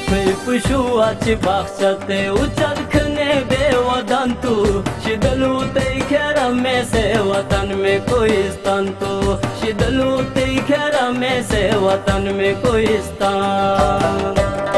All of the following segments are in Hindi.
Păipușuaci baxate uçarkhne be vadan tu shidalu tei khera me se वतन में कोई स्थान तो शिदलू तई खैरा में से वतन में कोई स्थान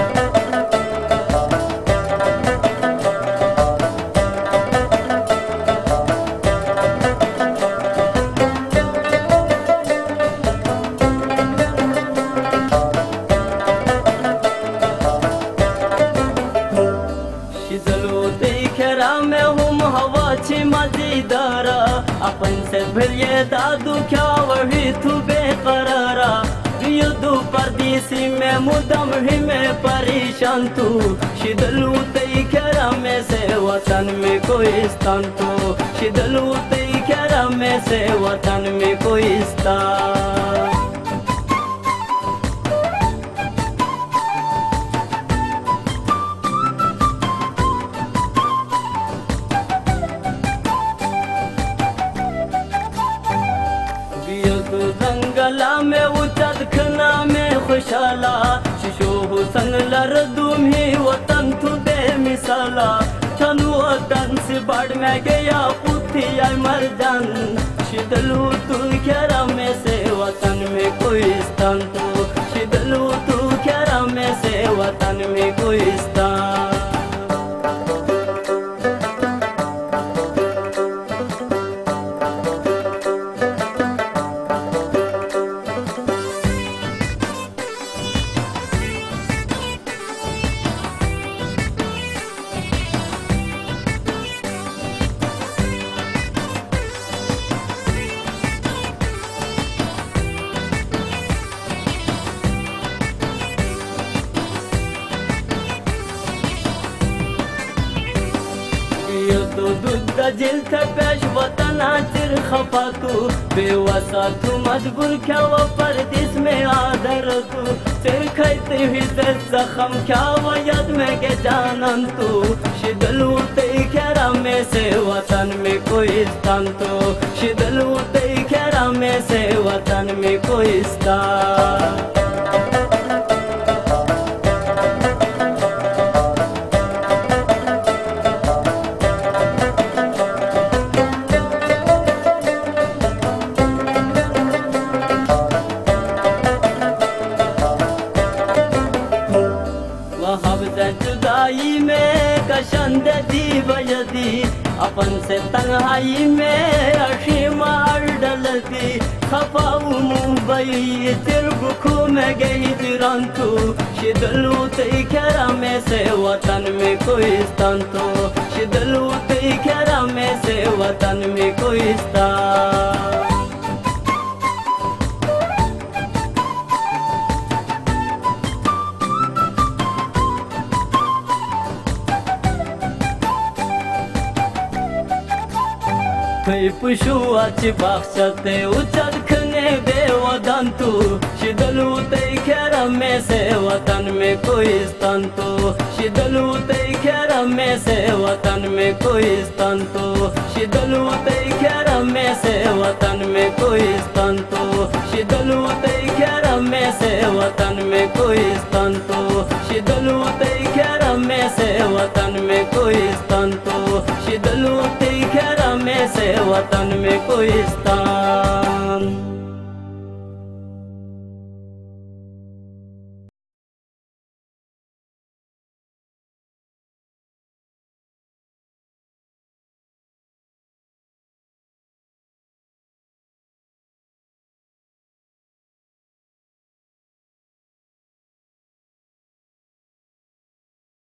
मजेदारा अपन से भरिए दादू क्या वही तू बेकरारा युद्धू परदेसी में मुदम ही में परेशान तू शिदलू तई खैरा में से वतन में कोई स्थान तू शिदलू तई खैरा में से वतन में कोई स्थान जंगला में उचत खना में खुशाला शिशो हुसन लरदुम ही वतन तू दे मिसाला चलू वतन से बाढ़ में गया पुथी आई मर्दन शिदलू तू खैरा में से वतन में कोई स्थान तू शिदलू तू खैरा में से वतन में कोई स्थान जिल पेश वतना चिर खपा तू बेवसा तू मजबूर क्या वो परदेश में आदर तू सिर खैते हुई जख्म क्या वो याद में के जानन तू शिदलू तई खैरा में से वतन में कोई स्थान तू शिदलू तई खैरा में से वतन में कोई स्थान जुदाई में कशंद दी बजदी अपन से तन्हाई में अशी मार डलती खपाऊ मुंबई तिरबुखू में गई तिरंतु शिदलू तई खैरा में से वतन में कोई स्थान तो शिदलू तई खैरा में से वतन में कोई स्थान पयपुशुआची बाक्षते उचरखने बे वदन तू शिदलू तई खैरा में से वतन में कोई स्थान तो शिदलू तई खैरा में से वतन में कोई स्थान तो शिदलू तई खैरा में से वतन में कोई स्थान तो शिदलू तई खैरा में से वतन में कोई स्थान तो शिदलू तई खैरा में से वतन में कोई स्थान तो शिदलू तई खैरा में से वतन में कोई स्थान।